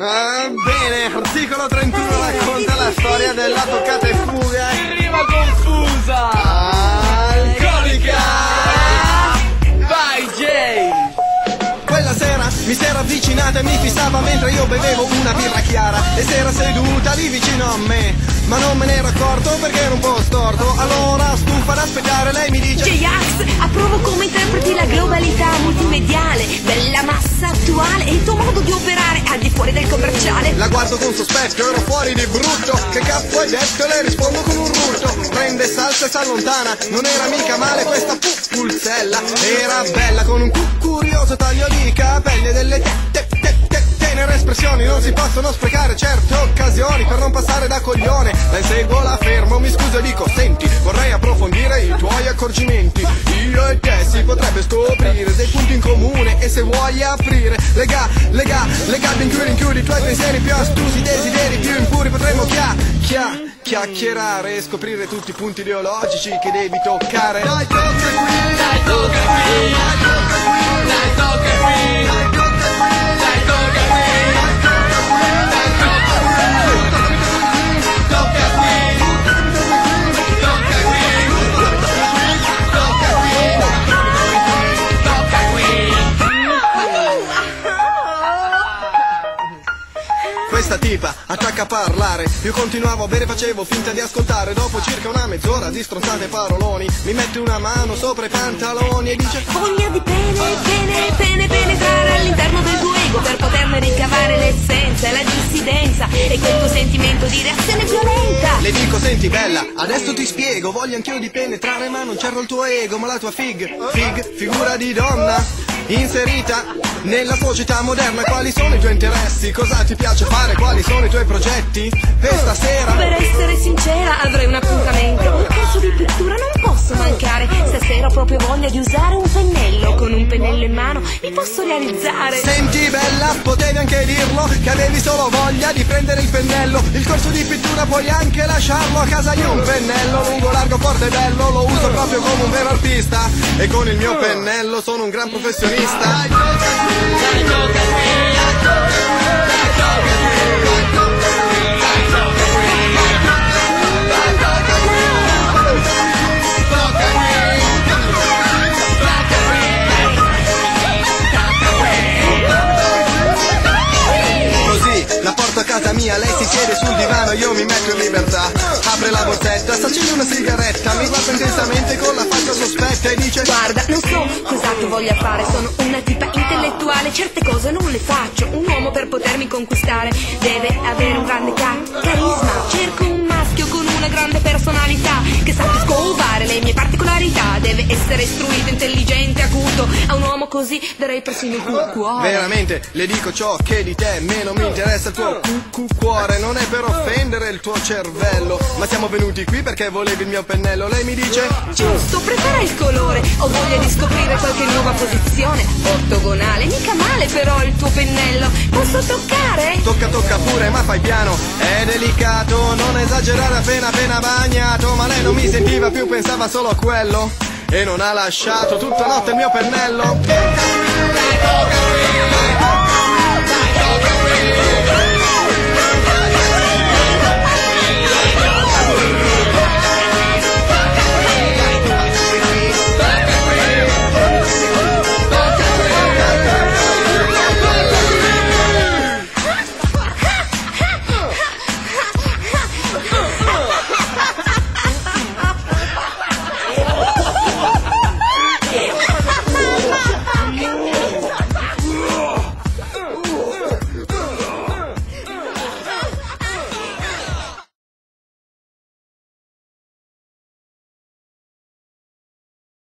Bene, articolo 31 racconta la storia della toccata e fuga in rima confusa alcolica. Vai Jay! Quella sera mi si era avvicinata e mi fissava mentre io bevevo una birra chiara e si era seduta lì vicino a me, ma non me ne ero accorto perché ero un po' storto. Allora, stufa d'aspettare, lei mi dice: J-Ax, approvo come interpreti la globalità multimediale della massa attuale e il tuo modo di operare al di fuori del commerciale. La guardo con sospetto, ero fuori di brutto. Che cazzo hai detto? Le rispondo con un rutto. Prende salsa e s'allontana. Non era mica male questa pulzella. Era bella con un curioso taglio di capelli e delle tenere espressioni. Non si possono sprecare certe occasioni per non passare da coglione. La inseguo, la fermo, mi scuso e dico: senti, vorrei approfondire i tuoi accorgimenti. Io e te si potrebbe scoprire dei punti in comune e se vuoi aprire legati inchiudi i tuoi pensieri più astusi, desideri più impuri, potremmo chiacchierare e scoprire tutti i punti ideologici che devi toccare. Dai, tocca qui, Dai tocca qui, dai tocca qui, dai tocca qui, dai tocca Questa tipa attacca a parlare, io continuavo a bere, facevo finta di ascoltare. Dopo circa una mezz'ora di stronzate paroloni mi mette una mano sopra i pantaloni e dice: voglia di penetrare all'interno del tuo ego per poterne ricavare l'essenza e la dissidenza e quel tuo sentimento di reazione violenta. Le dico: senti bella, adesso ti spiego, voglio anch'io di penetrare ma non certo il tuo ego, ma la tua figura di donna inserita nella società moderna. Quali sono i tuoi interessi? Cosa ti piace fare? Quali sono i tuoi progetti per stasera? Per essere sincera avrei un appuntamento, un corso di pittura non posso mancare. Stasera ho proprio voglia di usare un pennello, con un pennello in mano mi posso realizzare. Senti bella, potevi anche dirlo che avevi solo voglia di prendere il pennello. Il corso di pittura puoi anche lasciarlo, a casa io un pennello lungo, largo, forte e bello, lo uso proprio come un vero artista e con il mio pennello sono un gran professionista. Dai tocca La porto a casa mia, lei si siede sul divano, io mi metto in libertà. Apre la borsetta, s'accende una sigaretta, mi guarda intensamente con la faccia sospetta e dice: guarda, non so cosa tu voglia fare, sono una tipa intellettuale, certe cose non le faccio. Un uomo per potermi conquistare deve avere un grande carisma. Cerco un maschio con una grande personalità, che sappia scovare le mie particolarità. Deve essere istruito, intelligente, acuto. A un uomo così darei persino il cuore. Veramente, le dico ciò che di te meno mi interessa il tuo cuore. Non è per offendere il tuo cervello, ma siamo venuti qui perché volevi il mio pennello. Lei mi dice: giusto, prepara il colore, ho voglia di scoprire qualche nuova posizione ortogonale. Mica male però il tuo pennello, posso toccare? Tocca pure, ma fai piano, è delicato, non esagerare appena bagnato. Ma lei non mi sentiva più, pensava solo a quello e non ha lasciato tutta notte il mio pennello.